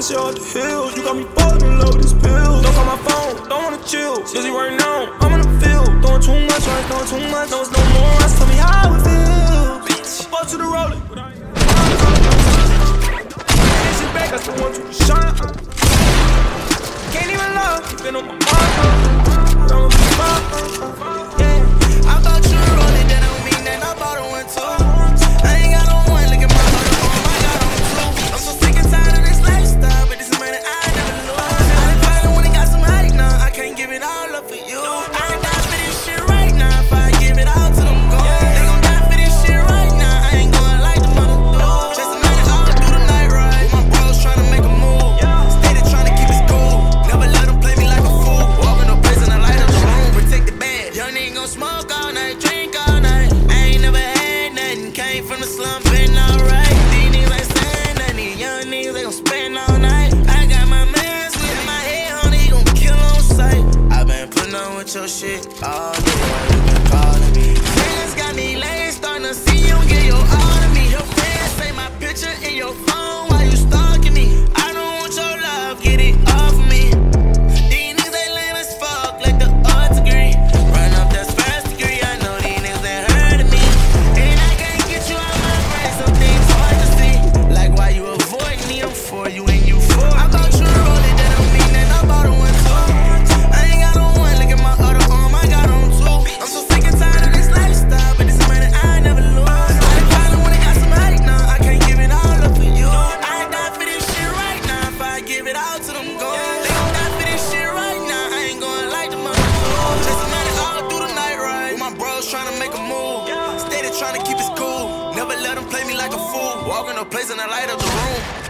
shit off the hills. You got me falling in love with these pills. Don't call my phone, don't wanna chill. Busy right now, I'm in the field. Doing too much, right? Doing too much. No, it's no more. Tell me how it feels. Fuck to the rolling, but I ain't sit back, I still want you to shine. Can't even love, you've been on my mind. But I'm gonna be fine. Yeah, I thought you were rolling, that don't mean that I bought a one too. I ain't got on one, look at my heart, oh my God, I'm two. I'm so sick and tired of this lifestyle, but this is money I never lose. I done finally when it got some height now, I can't give it all up for you. I ain't die for this shit right now, if I give it all to them gold. They gon' die for this shit right now, I ain't going like the mother do. Chasing money all through the night ride, my bros tryna make a move. Steady tryna keep it cool, never let them play me like a fool. Walking no place in the light of the room, protect the bed. Young nigga gon' smoke all night, drink all night. I ain't never had nothing, came from the slum, been alright. These niggas ain't saying nothing, these young niggas they gon' spend all night. I got my mans with my head on it, he gon' kill on sight. I been putting on with your shit all day, you been calling me. Friends got me late, starting to see you get your all to me. Your friends say my picture in your phone while you stalking me. I don't want your love, get it off of me. These niggas they lame as fuck, like the odds agree. Run up that first degree, I know these niggas ain't heard of me. And I can't get you out my brain, some things hard to see. Like why you avoid me, I'm for you and you for me. I thought you were rolling, that don't mean that I bought a one too. I ain't got on one, look at my other arm, I got on two. I'm so sick and tired of this lifestyle, but this money I never lose. I ain't finally when it got some height now, I can't give it all up for you. I ain't die for this shit right now, if I give it all to them gold. They gon' die for this shit right now, I ain't going like the mother do. Chasing money all through the night ride, with my bros tryna make a move. Steady tryna keep it cool, never let them play me like a fool. Walking no place in the light of the room.